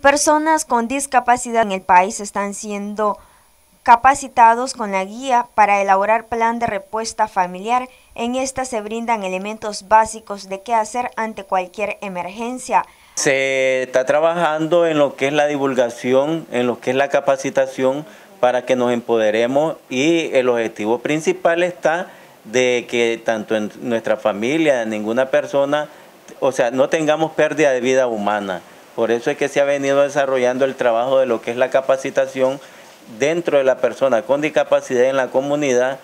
Personas con discapacidad en el país están siendo capacitados con la guía para elaborar plan de respuesta familiar. En esta se brindan elementos básicos de qué hacer ante cualquier emergencia. Se está trabajando en lo que es la divulgación, en lo que es la capacitación para que nos empoderemos, y el objetivo principal está de que tanto en nuestra familia, ninguna persona, o sea, no tengamos pérdida de vida humana. Por eso es que se ha venido desarrollando el trabajo de lo que es la capacitación dentro de la persona con discapacidad en la comunidad,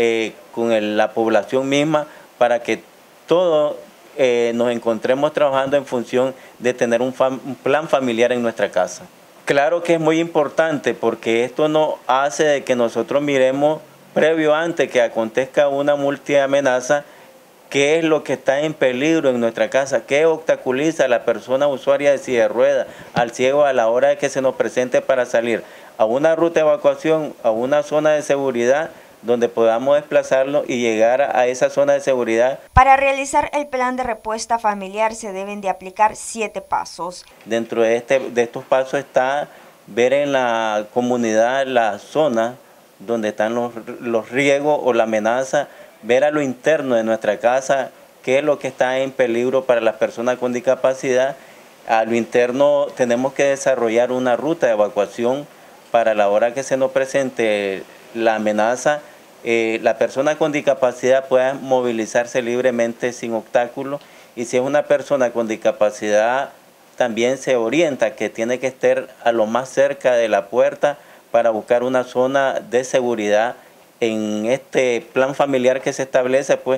con la población misma, para que todo nos encontremos trabajando en función de tener un plan familiar en nuestra casa. Claro que es muy importante, porque esto nos hace de que nosotros miremos previo antes que acontezca una multiamenaza, qué es lo que está en peligro en nuestra casa, qué obstaculiza a la persona usuaria de silla de ruedas, al ciego, a la hora de que se nos presente para salir a una ruta de evacuación, a una zona de seguridad, donde podamos desplazarlo y llegar a esa zona de seguridad. Para realizar el plan de respuesta familiar se deben de aplicar 7 pasos. Dentro de estos pasos está ver en la comunidad la zona donde están los riesgos o la amenaza, ver a lo interno de nuestra casa, qué es lo que está en peligro para las personas con discapacidad. A lo interno tenemos que desarrollar una ruta de evacuación para la hora que se nos presente la amenaza, la persona con discapacidad pueda movilizarse libremente sin obstáculos, y si es una persona con discapacidad también se orienta que tiene que estar a lo más cerca de la puerta para buscar una zona de seguridad. En este plan familiar que se establece, pues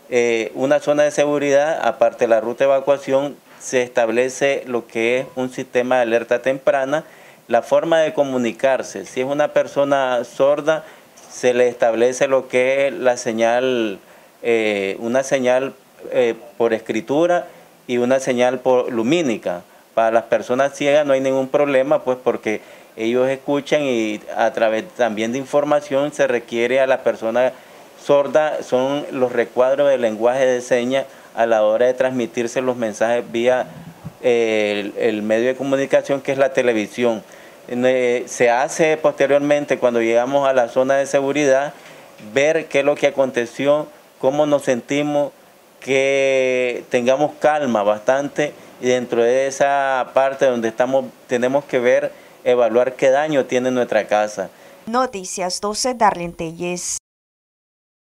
una zona de seguridad, aparte de la ruta de evacuación, se establece lo que es un sistema de alerta temprana, la forma de comunicarse. Si es una persona sorda, se le establece lo que es la señal, una señal por escritura y una señal lumínica. Para las personas ciegas no hay ningún problema, pues porque ellos escuchan, y a través también de información se requiere a la persona sorda, son los recuadros del lenguaje de señas a la hora de transmitirse los mensajes vía el medio de comunicación, que es la televisión. Se hace posteriormente, cuando llegamos a la zona de seguridad, ver qué es lo que aconteció, cómo nos sentimos, que tengamos calma bastante, y dentro de esa parte donde estamos tenemos que ver, evaluar qué daño tiene nuestra casa. Noticias 12, Darlene Telles.